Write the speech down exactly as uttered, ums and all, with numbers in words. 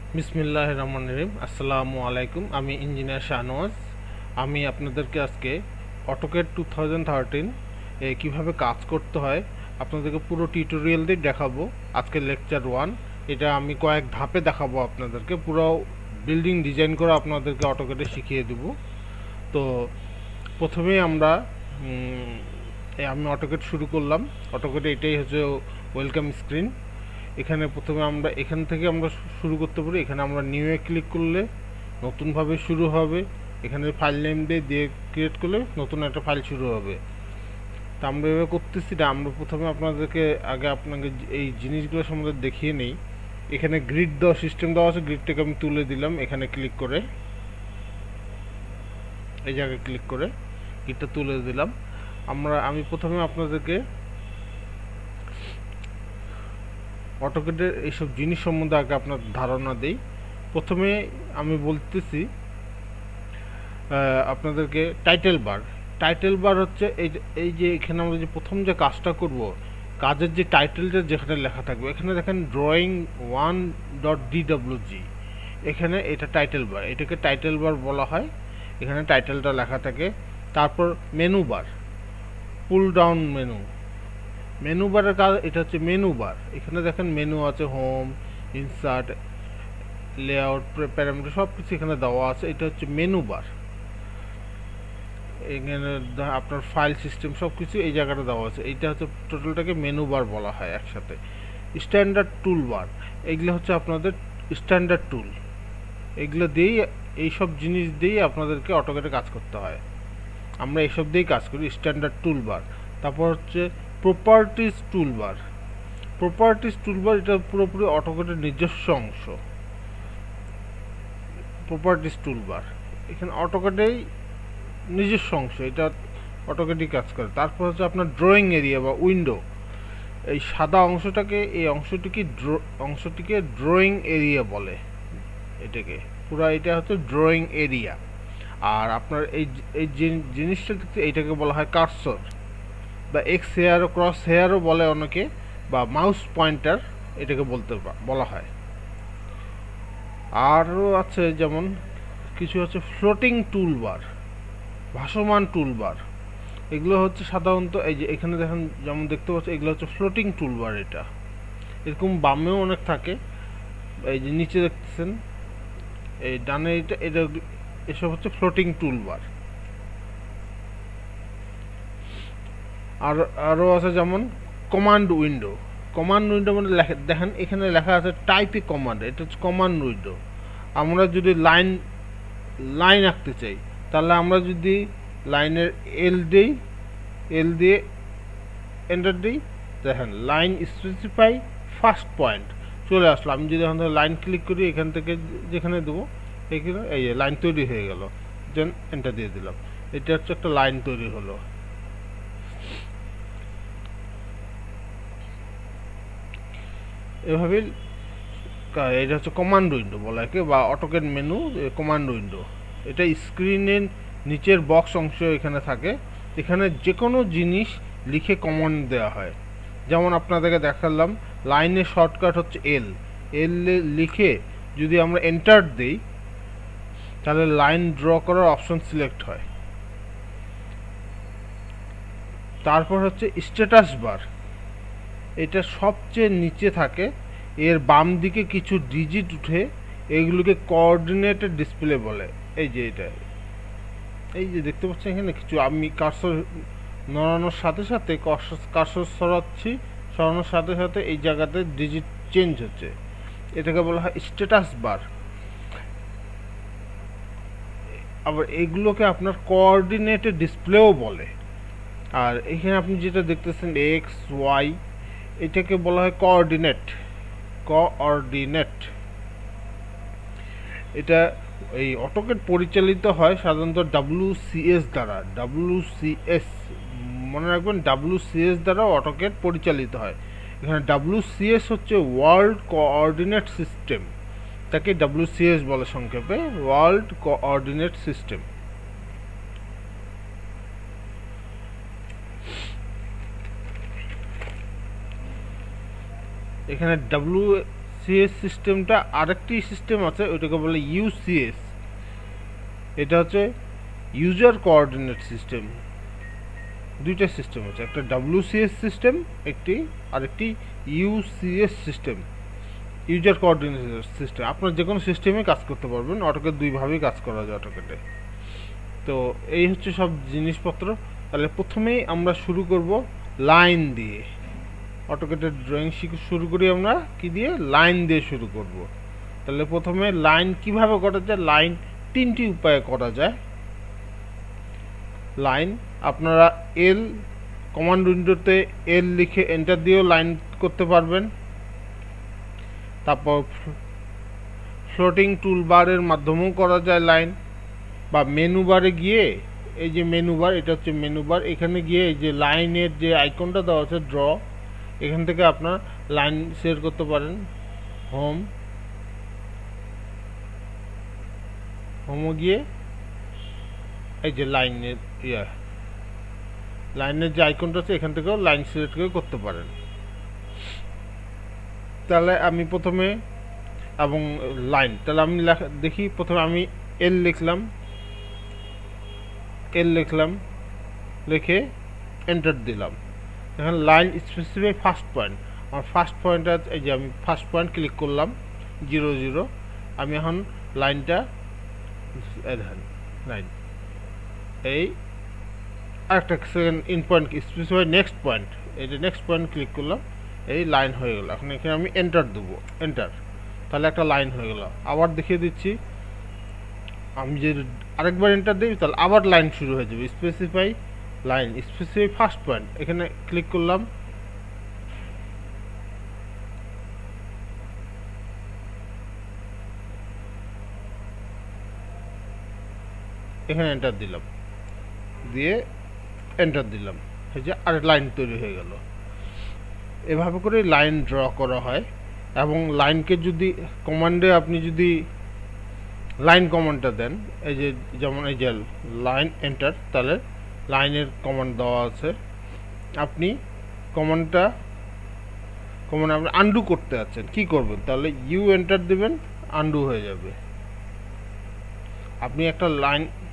বিসমিল্লাহির রহমানির রহিম। আসসালামু আলাইকুম। আমি ইঞ্জিনিয়ার শাহনওয়াজ। আমি আপনাদেরকে আজকে অটোক্যাড টু থাউজেন্ড থার্টিন এ কীভাবে কাজ করতে হয় আপনাদেরকে পুরো টিউটোরিয়াল দিয়ে দেখাবো। আজকে লেকচার ওয়ান, এটা আমি কয়েক ধাপে দেখাবো আপনাদেরকে। পুরো বিল্ডিং ডিজাইন করে আপনাদেরকে অটোক্যাডে শিখিয়ে দেব। তো প্রথমেই আমরা উম, এই আমি অটোক্যাড শুরু করলাম। অটোক্যাডে এটাই হচ্ছে ওয়েলকাম স্ক্রিন। এখানে প্রথমে আমরা এখান থেকে আমরা শুরু করতে পারি। এখানে আমরা নিউ এ ক্লিক করলে নতুনভাবে শুরু হবে। এখানে ফাইল নেম দিয়ে দিয়ে ক্রিয়েট করলে নতুন একটা ফাইল শুরু হবে। তা আমরা এভাবে করতেছি না। আমরা প্রথমে আপনাদেরকে আগে আপনাকে এই জিনিসগুলো সম্বন্ধে দেখিয়ে নেই। এখানে গ্রিড দেওয়া সিস্টেম দেওয়া আছে। গ্রিডটাকে আমি তুলে দিলাম এখানে ক্লিক করে, এই জায়গায় ক্লিক করে গ্রিডটা তুলে দিলাম। আমরা আমি প্রথমে আপনাদেরকে অটোক্যাডের এইসব জিনিস সম্বন্ধে আগে আপনার ধারণা দেই। প্রথমে আমি বলতেছি আপনাদেরকে টাইটেল বার। টাইটেল বার হচ্ছে এই এই যে এখানে আমরা যে প্রথম যে কাজটা করব, কাজের যে টাইটেলটা যেখানে লেখা থাকবে, এখানে দেখেন ড্রয়িং ওয়ান ডট ডিডব্লিউজি, এখানে এটা টাইটেল বার, এটাকে টাইটেল বার বলা হয়। এখানে টাইটেলটা লেখা থাকে। তারপর menu bar, pull down menu, menu বারের কাজ এটা হচ্ছে মেনু বার। এখানে দেখেন মেনু আছে, হোম, ইনসার্ট, লেআউট, প্যারামিটার সব কিছু এখানে দেওয়া আছে। এটা হচ্ছে মেনু বার। এখানে আপনার ফাইল সিস্টেম সব কিছু এই জায়গাটা দেওয়া আছে। এইটা হচ্ছে টোটালটাকে মেনু বার বলা হয় একসাথে। স্ট্যান্ডার্ড টুল বার, এগুলো হচ্ছে আপনাদের স্ট্যান্ডার্ড টুল। এগুলো দিয়েই এইসব জিনিস দিয়েই আপনাদেরকে অটোক্যাডে কাজ করতে হয়। আমরা এইসব দিয়েই কাজ করি, স্ট্যান্ডার্ড টুল বার। তারপর হচ্ছে প্রপার্টিজ টুলবার। প্রপার্টিজ টুলবার এটা পুরোপুরি অটোক্যাডের নিজস্ব অংশ। প্রপার্টিজ টুলবার এখানে অটোক্যাডেই নিজস্ব অংশ, এটা অটোক্যাডই কাজ করে। তারপর হচ্ছে আপনার ড্রয়িং এরিয়া বা উইন্ডো। এই সাদা অংশটাকে এই অংশটিকে অংশটিকে ড্রয়িং এরিয়া বলে। এটাকে পুরো এটা হচ্ছে ড্রয়িং এরিয়া। আর আপনার এই এই জিনিসটা এইটাকে বলা হয় কার্সর বা এক্স হেয়ার, ক্রস হেয়ারও বলে অনেকে, বা মাউস পয়েন্টার এটাকে বলতে বলা হয়। আরও আছে যেমন কিছু হচ্ছে ফ্লোটিং টুলবার, ভাসমান টুলবার। এগুলো হচ্ছে সাধারণত এই যে এখানে দেখেন যেমন দেখতে পাচ্ছেন, এগুলো হচ্ছে ফ্লোটিং টুলবার। এটা এরকম বামেও অনেক থাকে, এই যে নিচে দেখতেছেন এই ডানে, এটা এটা এসব হচ্ছে ফ্লোটিং টুলবার। আর আরও আছে যেমন কমান্ড উইন্ডো। কমান্ড উইন্ডো মানে দেখেন এখানে লেখা আছে টাইপ এ কমান্ড, এটা হচ্ছে কমান্ড উইন্ডো। আমরা যদি লাইন লাইন আঁকতে চাই, তাহলে আমরা যদি লাইনের এল দিই, এল দিয়ে এন্টার দিই, দেখেন লাইন স্পেসিফাই ফার্স্ট পয়েন্ট চলে আসলো। আমি যদি এখন লাইন ক্লিক করি, এখান থেকে যেখানে দেবো এখানে এই লাইন তৈরি হয়ে গেল, দেন এন্টার দিয়ে দিলাম। এটা হচ্ছে একটা লাইন তৈরি হলো। এভাবে এটা হচ্ছে কমান্ড উইন্ডো বলা হয়, বা অটোক্যাড মেনু কমান্ড উইন্ডো। এটা স্ক্রিনের নিচের বক্স অংশ এখানে থাকে। এখানে যে কোনো জিনিস লিখে কমান্ড দেওয়া হয়। যেমন আপনাদেরকে দেখালাম লাইনের শর্টকাট হচ্ছে এল। এল লিখে যদি আমরা এন্টার দিই, তাহলে লাইন ড্র করার অপশন সিলেক্ট হয়। তারপর হচ্ছে স্ট্যাটাস বার, এটা সবচেয়ে নিচে থাকে। এর বাম দিকে কিছু ডিজিট উঠে, এগুলোকে কোঅর্ডিনেটেড ডিসপ্লে বলে। এই যে এটা, এই যে দেখতে পাচ্ছেন এখানে কিছু, আমি কার্সর নড়ানোর সাথে সাথে কার্সর সরাচ্ছি, সরানোর সাথে সাথে এই জায়গাতে ডিজিট চেঞ্জ হচ্ছে। এটাকে বলা হয় স্ট্যাটাস বার। আবার এগুলোকে আপনার কোঅর্ডিনেটেড ডিসপ্লেও বলে। আর এখানে আপনি যেটা দেখতেছেন এক্স ওয়াই, এটাকে বলা হয় কোঅর্ডিনেট। কোঅর্ডিনেট এটা এই অটোক্যাড পরিচালিত হয় সাধারণত ডাব্লিউসিএস দ্বারা। ডাব্লিউসিএস মনে রাখবেন, ডাব্লিউসিএস দ্বারা অটোক্যাড পরিচালিত হয়। এখানে ডাব্লিউসিএস হচ্ছে ওয়ার্ল্ড কোঅর্ডিনেট সিস্টেম, তাকে ডাব্লিউসিএস বলে সংক্ষেপে, ওয়ার্ল্ড কোঅর্ডিনেট সিস্টেম। এখানে ডাব্লিউ সিএস সিস্টেমটা আরেকটি সিস্টেম আছে, ওইটাকে বলে ইউসিএস। এটা হচ্ছে ইউজার কোঅর্ডিনেট সিস্টেম। দুইটা সিস্টেম আছে, একটা ডাব্লিউসিএস সিস্টেম একটি, আরেকটি UCS system, user coordinate system. আপনার যে কোনো সিস্টেমে কাজ করতে পারবেন, অটোক্যাড দুইভাবেই কাজ করা যায় অটোক্যাডে। তো এই হচ্ছে সব জিনিসপত্র। তাহলে প্রথমেই আমরা শুরু করব লাইন দিয়ে। অটোক্যাডের ড্রয়িং শিখে শুরু করি আমরা কি দিয়ে? লাইন দিয়ে শুরু করব। তাহলে প্রথমে লাইন কিভাবে করা যায়? লাইন তিনটি উপায়ে করা যায়। লাইন আপনারা এল কমান্ড উইন্ডোতে এল লিখে এন্টার দিয়েও লাইন করতে পারবেন। তারপর ফ্লোটিং টুলবারের মাধ্যমেও করা যায় লাইন, বা মেনু বারে গিয়ে, এই যে মেনু বার, এটা হচ্ছে মেনু বার, এখানে গিয়ে এই যে লাইনের যে আইকনটা দেওয়া আছে ড্র, এখান থেকে আপনার লাইন সেট করতে পারেন। হোম হোমে গিয়ে এই যে লাইনের ইয়া লাইনের যে আইকনটা আছে এখান থেকেও লাইন সিলেক্ট করে করতে পারেন। তাহলে আমি প্রথমে এবং লাইন, তাহলে আমি দেখি প্রথমে আমি এল লিখলাম, এল লিখলাম লিখে এন্টার দিলাম। এখন লাইন স্পেসিফাই ফার্স্ট পয়েন্ট, আমার ফার্স্ট পয়েন্ট আছে, এই যে আমি ফার্স্ট পয়েন্ট ক্লিক করলাম জিরো জিরো। আমি এখন লাইনটা দেখেন লাইন, এই আরেকটা second in point specify next point, এই যে নেক্সট পয়েন্ট ক্লিক করলাম, এই লাইন হয়ে গেল। এখন এখানে আমি এন্টার দেবো, এন্টার, তাহলে একটা লাইন হয়ে গেল। আবার দেখিয়ে দিচ্ছি, আমি যে আরেকবার এন্টার দিই তাহলে আবার লাইন শুরু হয়ে যাবে। Specify line, specify first point, এখানে ক্লিক করলাম, এখানে এন্টার দিলাম, দিয়ে এন্টার দিলাম, এই যে আরেক লাইন তৈরি হয়ে গেল। এভাবে করে লাইন ড্র করা হয়। এবং লাইনকে যদি কমান্ডে আপনি যদি লাইন কমান্ডটা দেন, এই যে যেমন এই যে লাইন এন্টার, তাহলে লাইনের কমান্ড দেওয়া আছে। আপনি কমান্ডটা কমান্ড আপনি আন্ডু করতে আছেন, কি করবেন? তাহলে ইউ এন্টার দেবেন, আন্ডু হয়ে যাবে। আপনি একটা লাইন